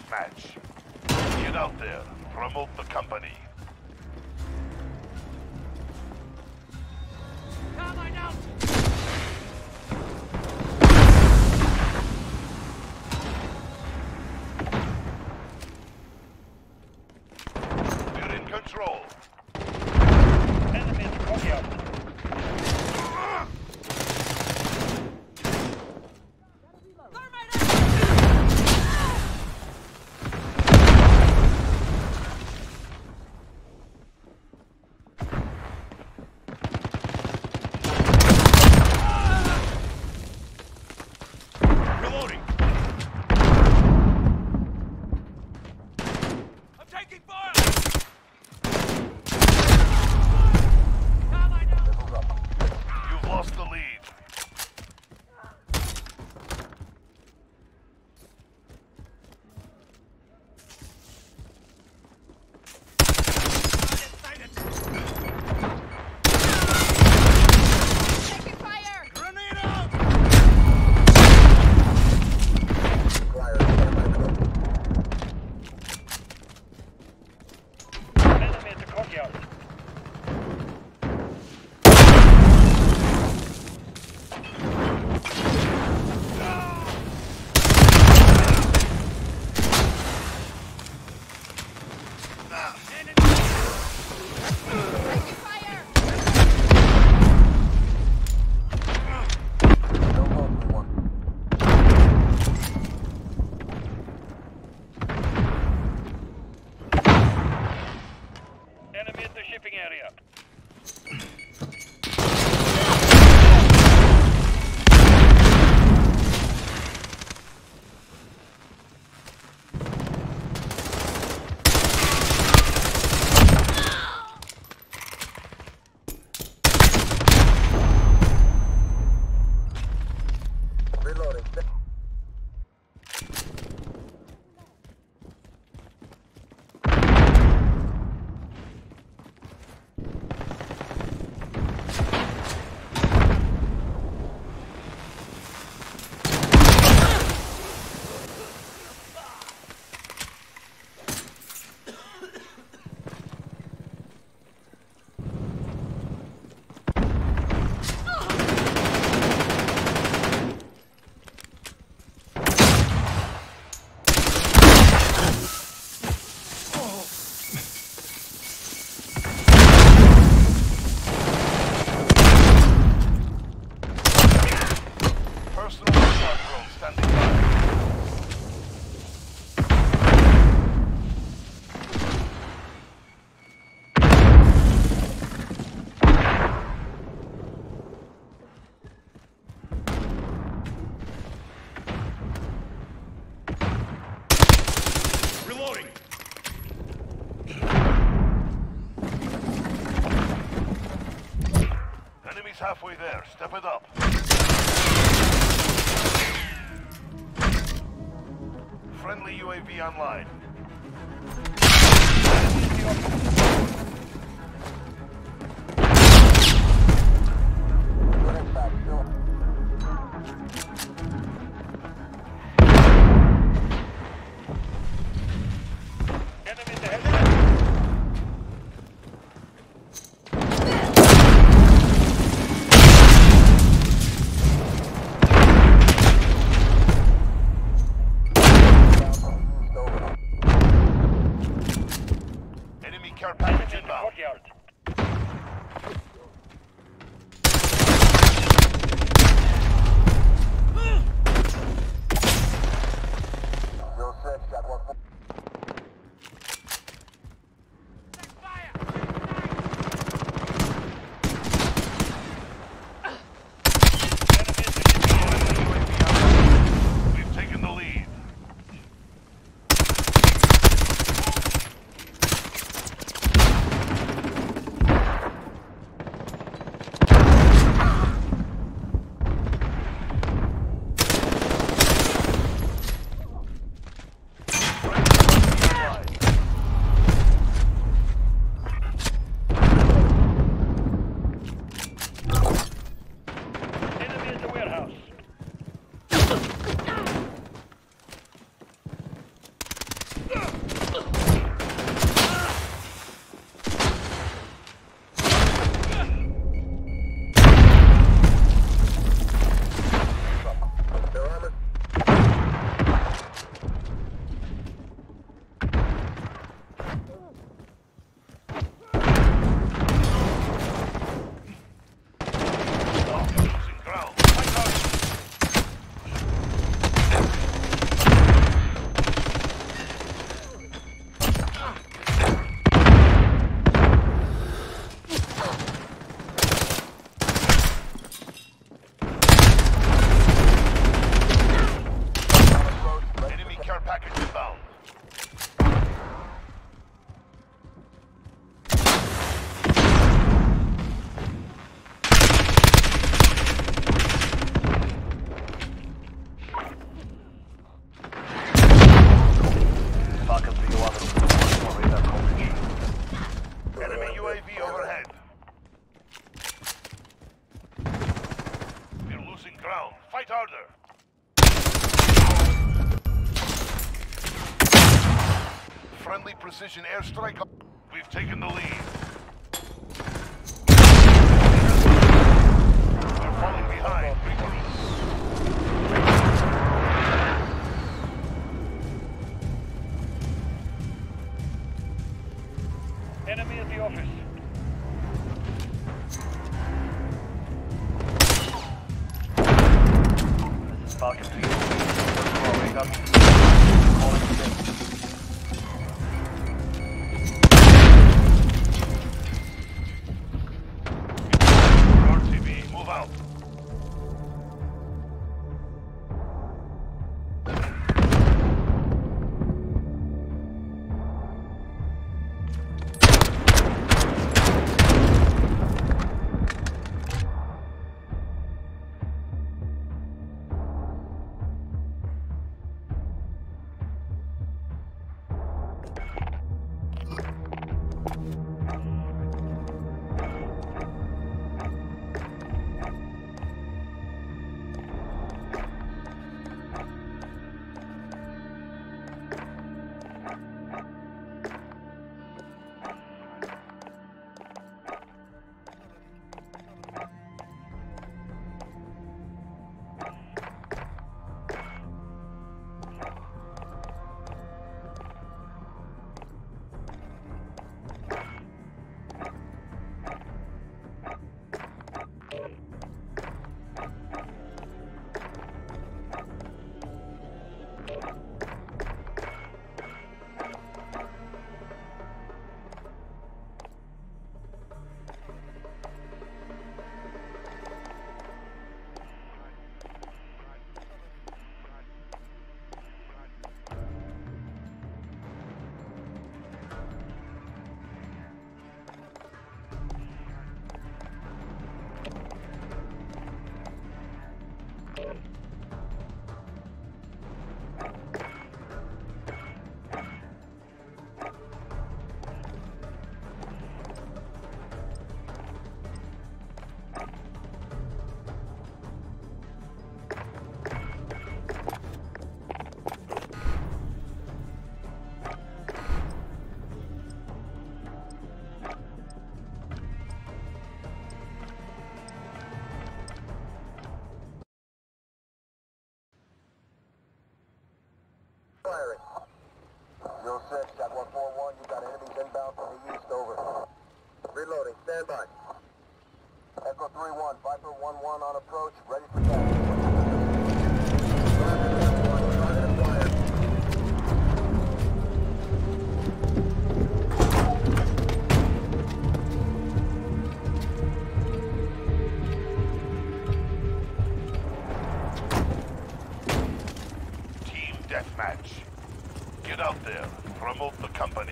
deathmatch. Get out there. Promote the company. Carbine out! We're in control. Enemy in the courtyard. Reloading. I'm taking fire! You've lost the lead. Taking fire! Grenade out! Enemy in the courtyard. Taking fire! Enemy in the shipping area. Personal radar drone standing by. Reloading. Enemy's halfway there. Step it up. Friendly UAV online. Enemy in the headset. Enemy ground. Fight harder. Friendly precision airstrike. We've taken the lead. We're falling behind. Regroup. Enemy at the office. This is Falcon 3. Wake up. Calling in. RTV, move out. Firing. 06, Jack 141, you got enemies inbound from the east, over. Reloading, stand by. Echo 3-1, Viper 1-1 on approach, ready for gas. Target acquired. Team deathmatch. Get out there. Promote the company.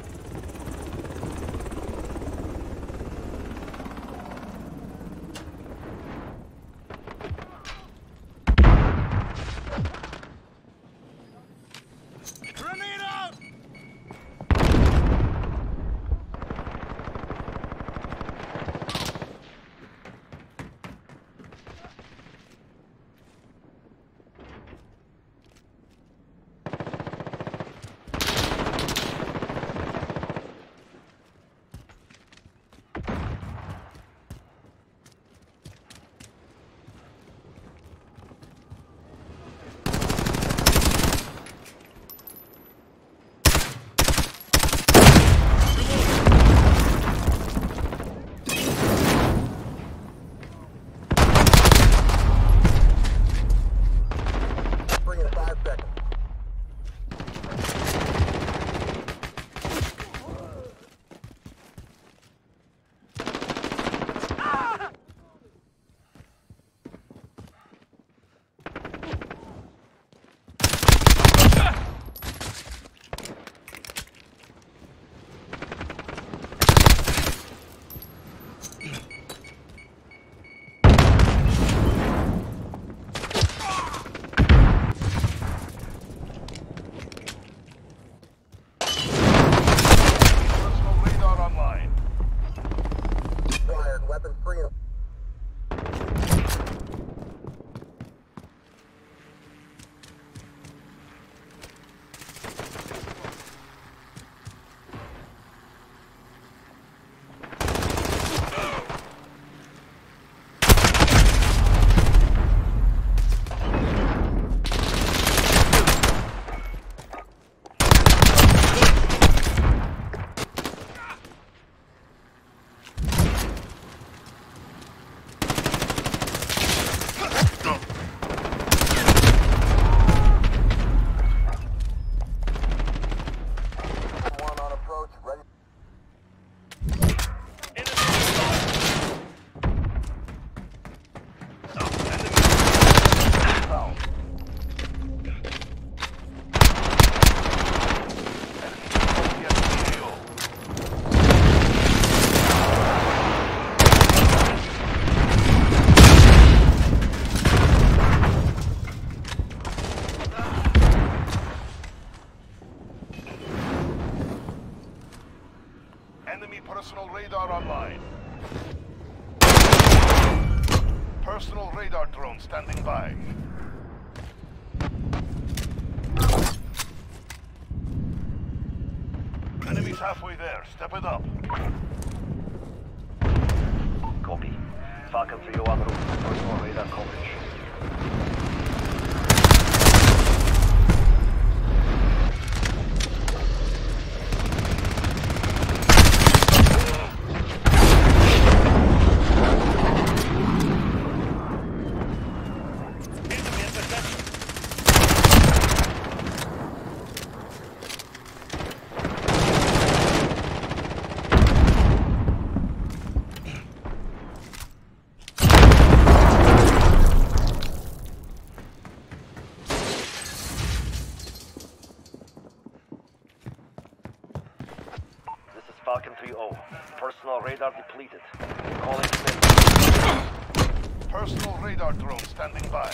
Grenade out! standing by. Enemy's halfway there. Step it up. Copy. Falcon 301 route. Personal radar coverage. Enemy in possession. This is Falcon 3-0. Personal radar depleted. Calling Personal radar drone standing by.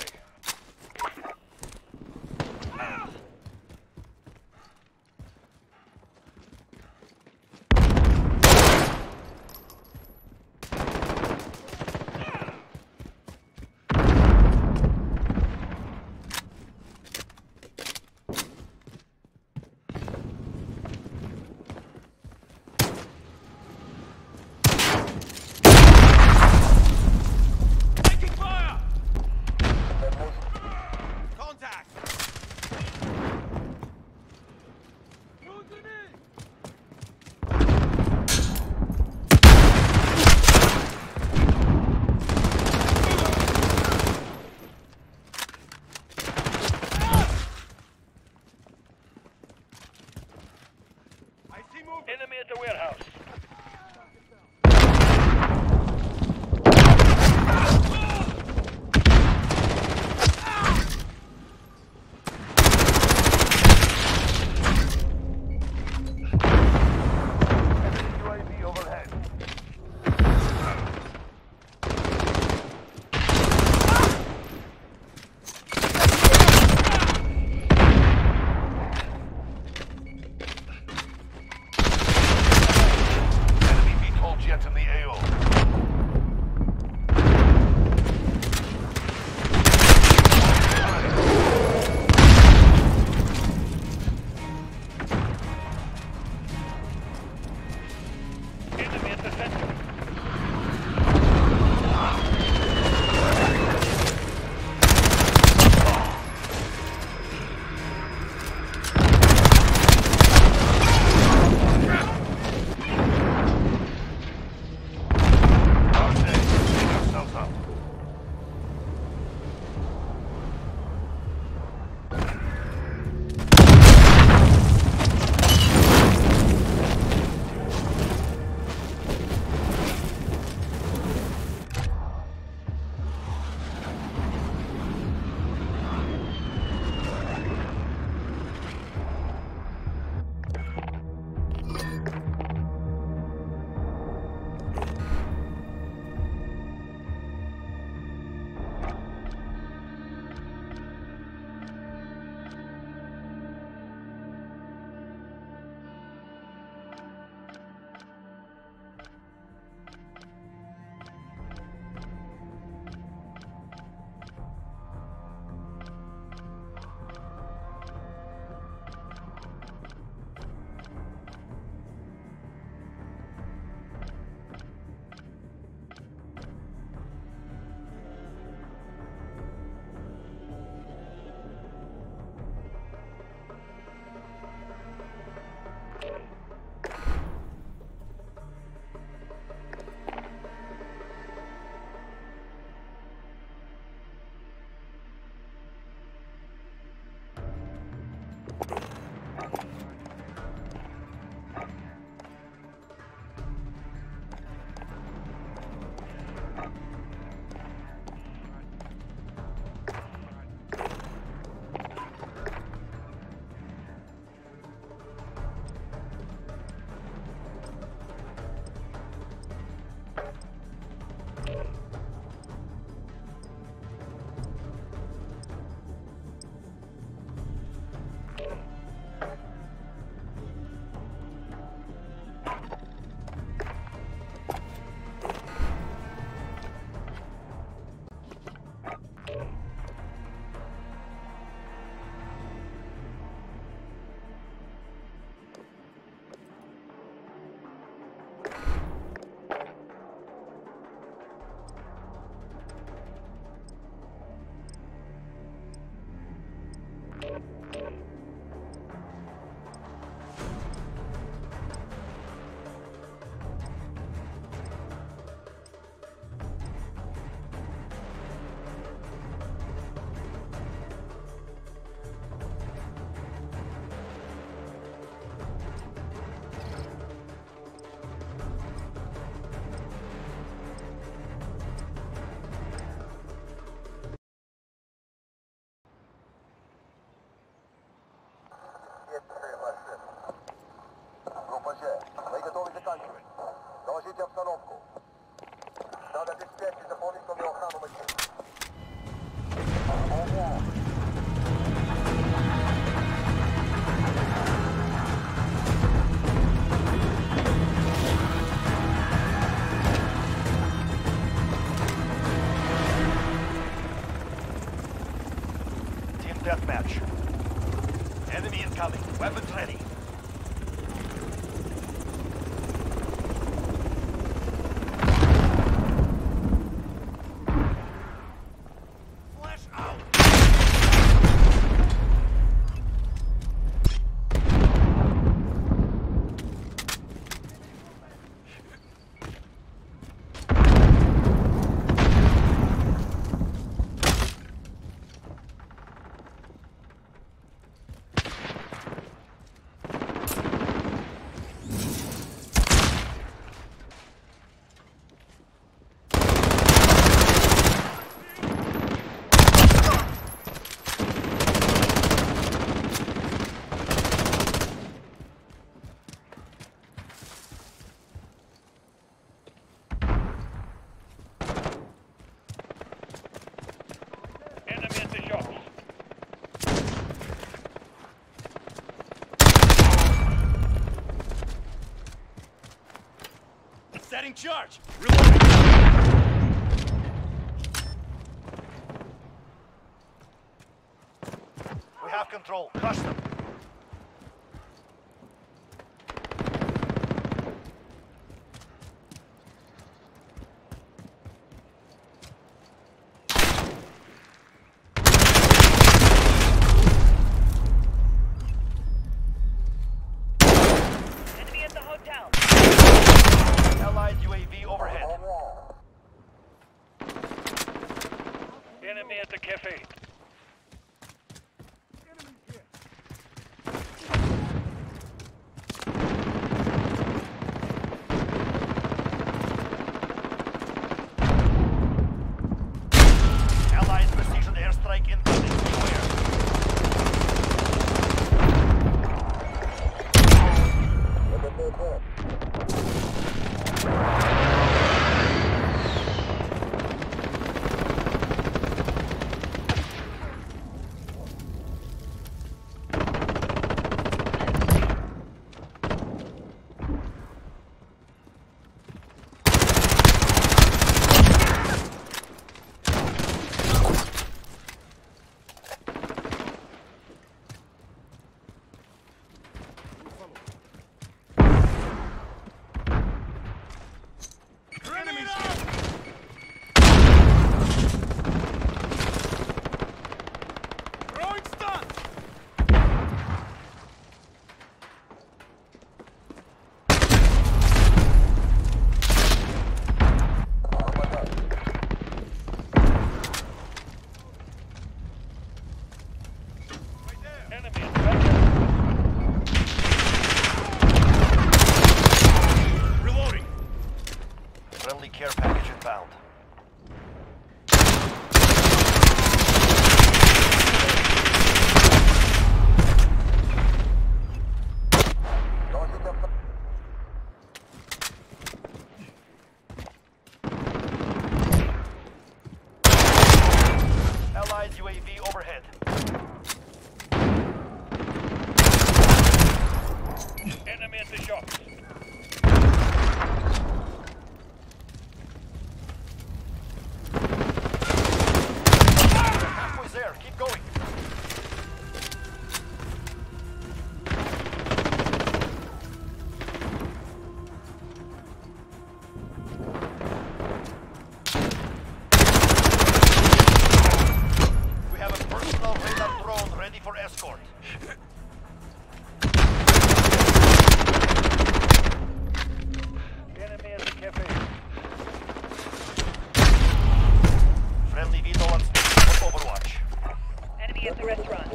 Taking fire! deathmatch. Enemy incoming. Weapons ready. Setting charge! Reloading! We have control. Crush them. Enemy at the hotel. Allied UAV overhead. Enemy at the cafe. Allied precision airstrike incoming. Beware. Throwing stun! Enemy at the back. Reloading! Friendly care package inbound. Allied UAV overhead. Enemy at the shops. Halfway there. Keep going. We have a personal radar drone ready for escort. Enemy at the cafe. Friendly VTOL on station for Overwatch. Enemy at the restaurant.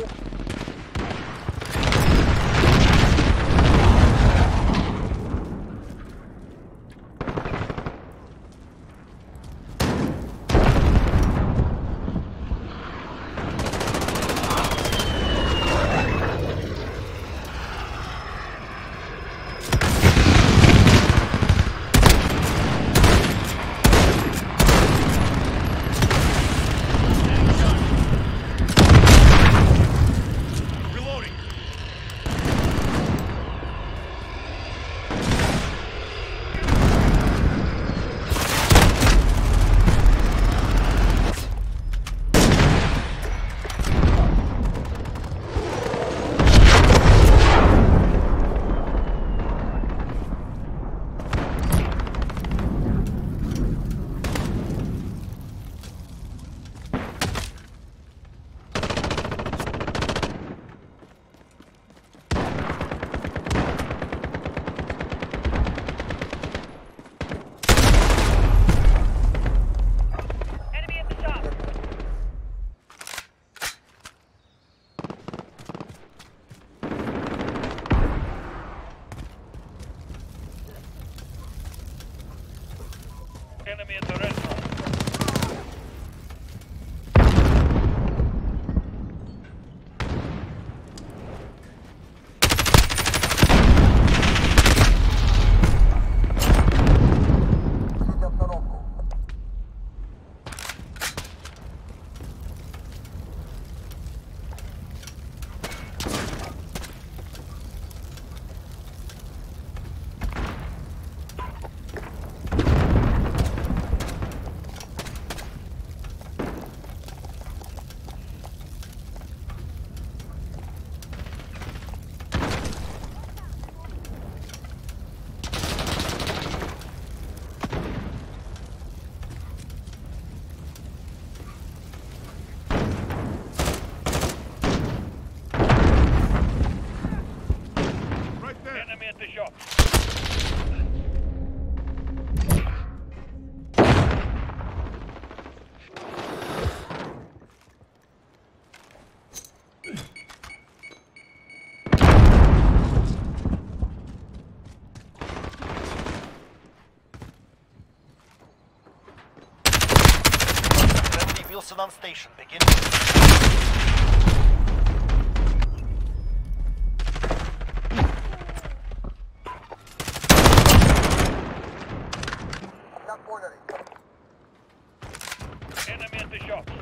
Enemy at the restaurant. Сидя обстановку. Enemy at the shop. Friendly Wilson on station. Begin. Knock corner. Enemy at the shops.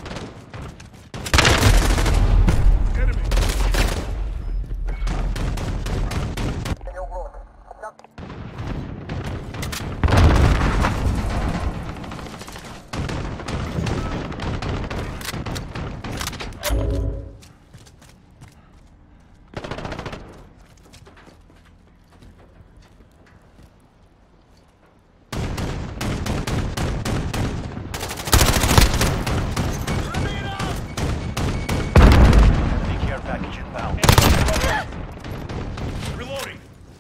Не угрозы. Knock. Enemy care package inbound. Reloading.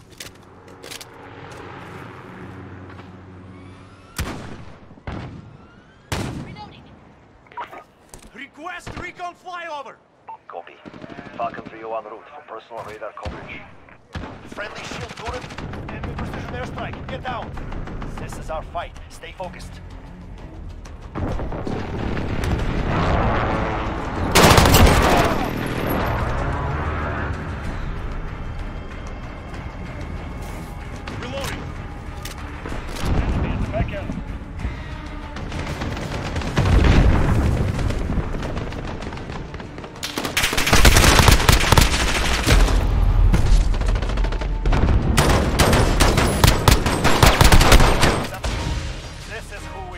Request recon flyover. Copy. Falcon 3 en route for personal radar coverage. Friendly shield turret. Enemy precision airstrike. Get down. This is our fight. Stay focused. Reloading. Enemy at the back alley. This is who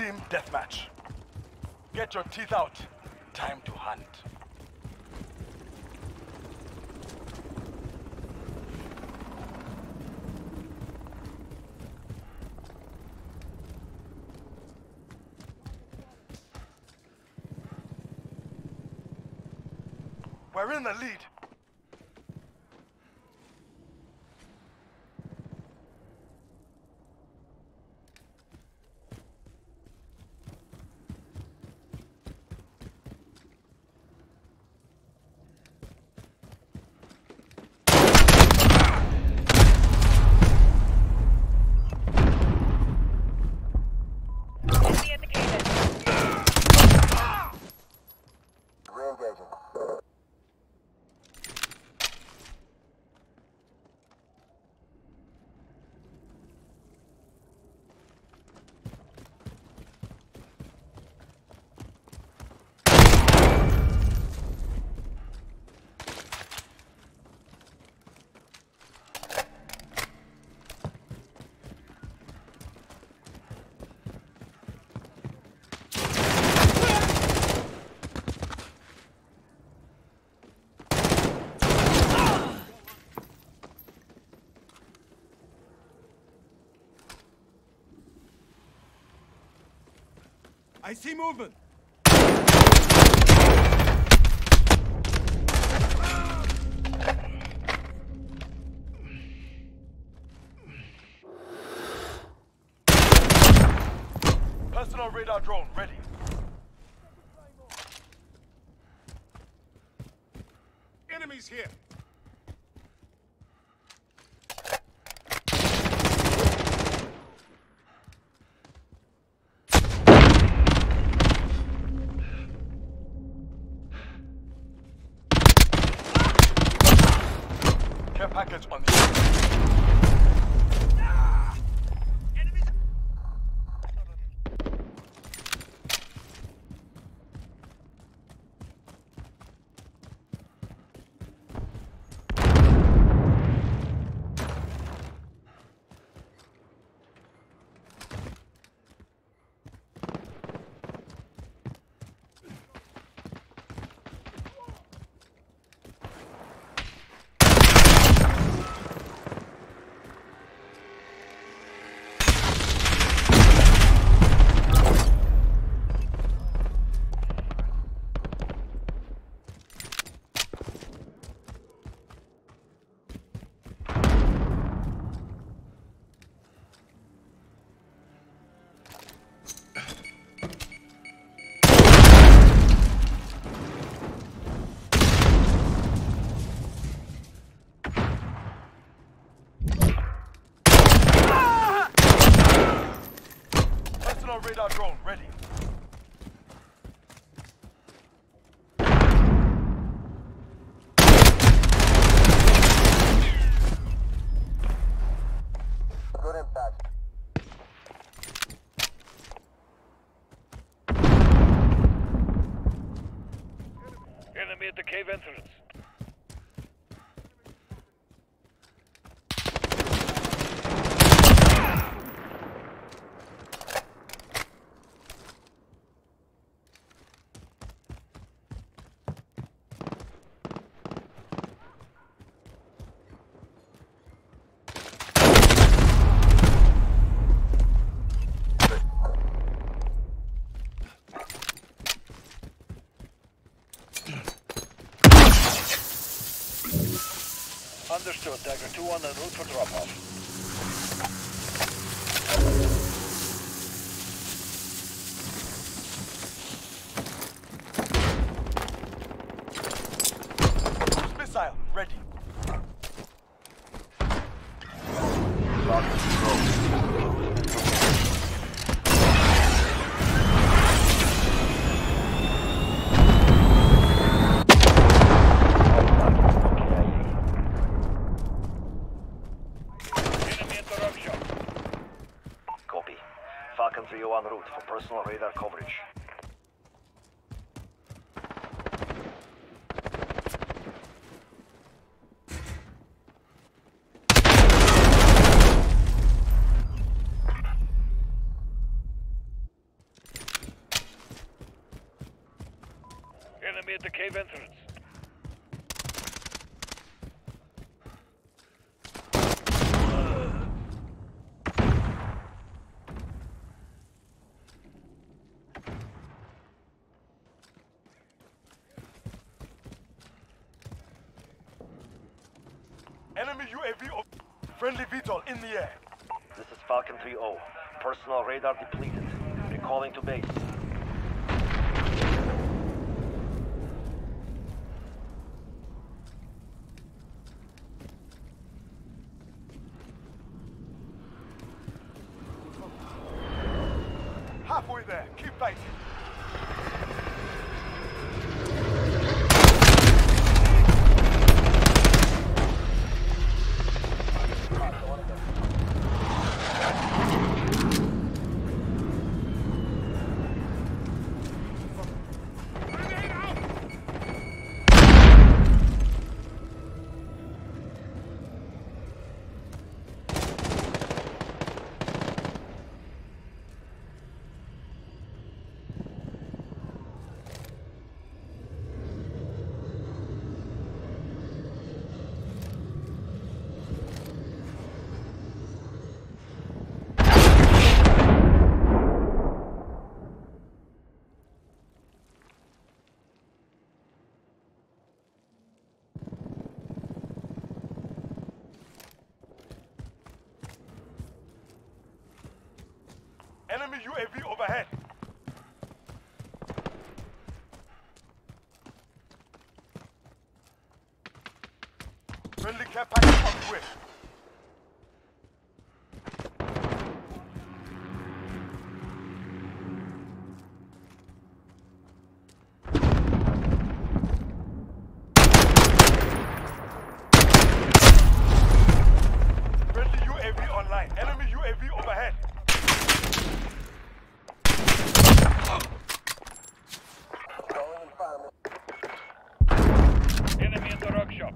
Team deathmatch. Get your teeth out. Time to hunt. We're in the lead. Enemy at the cave. Re-engaging. I see movement. Personal radar drone ready. Enemies here. Care package on the radar drone ready. Good impact. Enemy at the cave entrance. Understood. Dagger 2 on the route for drop-off. Cruise missile ready. Falcon 3 en route for personal radar coverage. cave entrance. Enemy UAV friendly VTOL in the air. This is Falcon 3-0. Personal radar depleted. Recalling to base. Halfway there. Keep fighting. Enemy UAV overhead. Friendly care package on the way. Friendly UAV online. Enemy UAV overhead. Enemy in the rock shop.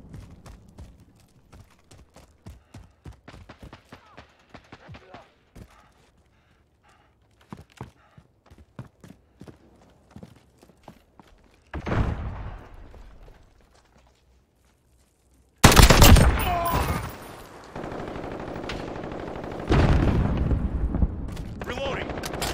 Reloading.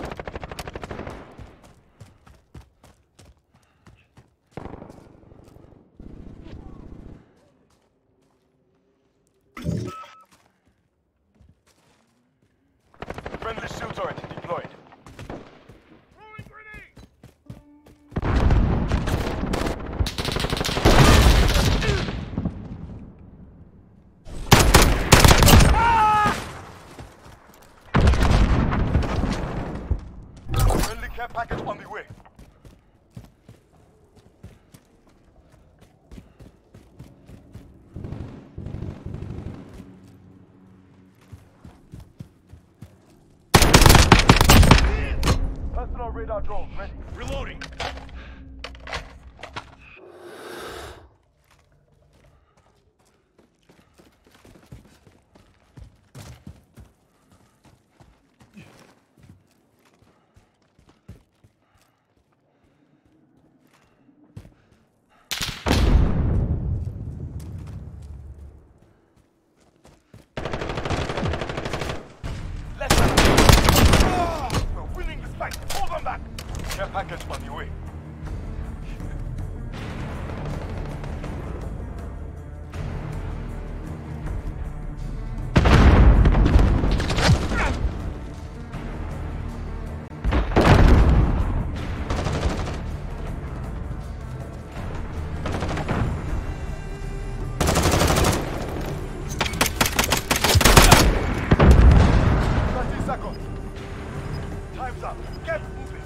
Friendly shield turret deployed. Friendly care package on the way. Personal radar drone ready. Reloading. We're winning this fight. Hold on back. Care package on the way. Time's up. Get moving.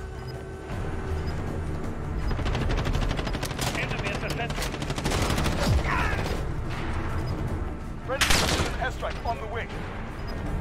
Enemy at the center. Friendly airstrike on the way.